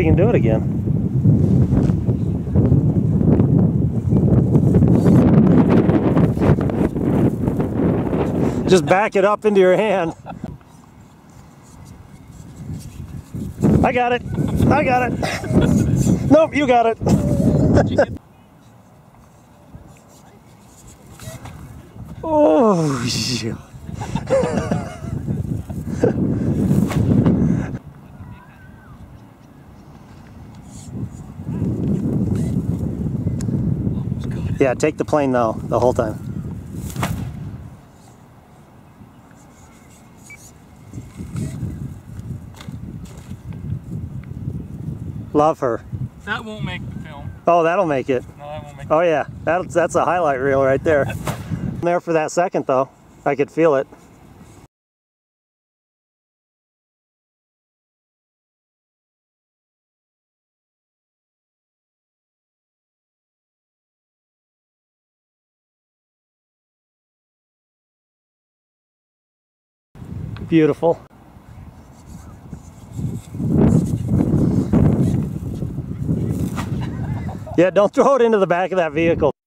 can do it again. Just back it up into your hand. I got it. I got it. Nope, you got it. Oh, shit. Yeah, take the plane though, the whole time. Love her. That won't make the film. Oh, that'll make it. No, that won't make Oh yeah, that's a highlight reel right there. There for that second though. I could feel it. Beautiful. Yeah, don't throw it into the back of that vehicle.